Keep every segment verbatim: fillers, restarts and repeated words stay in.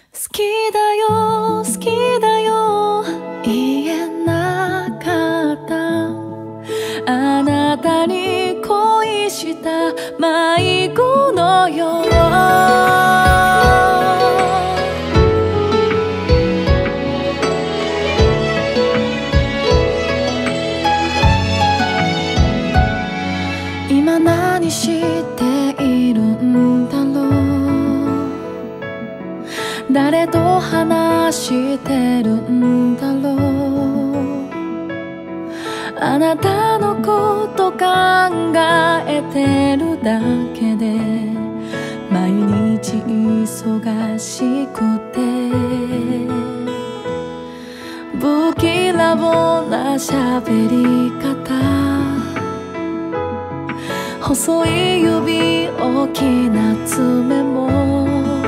好きだよ好きだよ言えなかったあなたに恋した迷子のよう今何しているんだろう誰と話してるんだろうあなたのこと考えてるだけで毎日忙しくて不気らぼうな喋り方細い指大きな爪も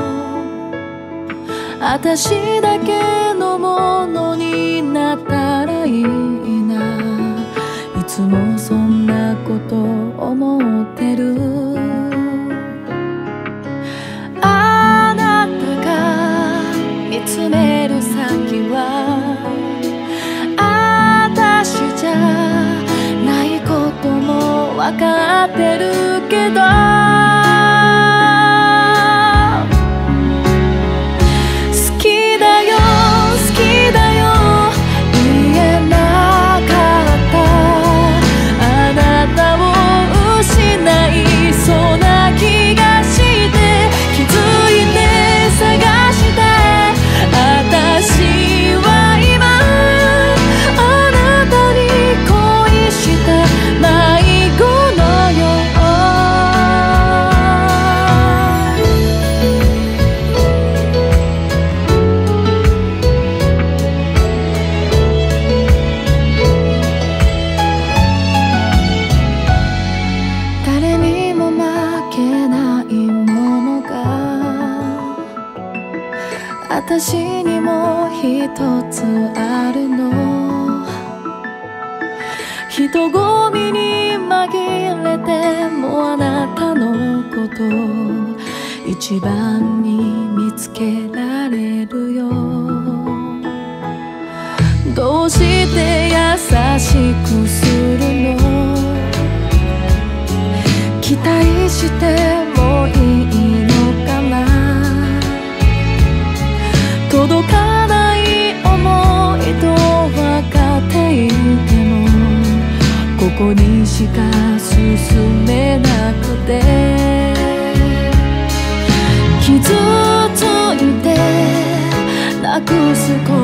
私だけのものになったらいいないつもそんなこと思ってるあなたが見つめる先は私じゃないことも分かってるけど私にも一つあるの人混みに紛れてもあなたのこと一番に見つけられるよどうして優しくするの期待してもいいのかな届かない想いと分かっていてもここにしか進めなくて傷ついてなくすこと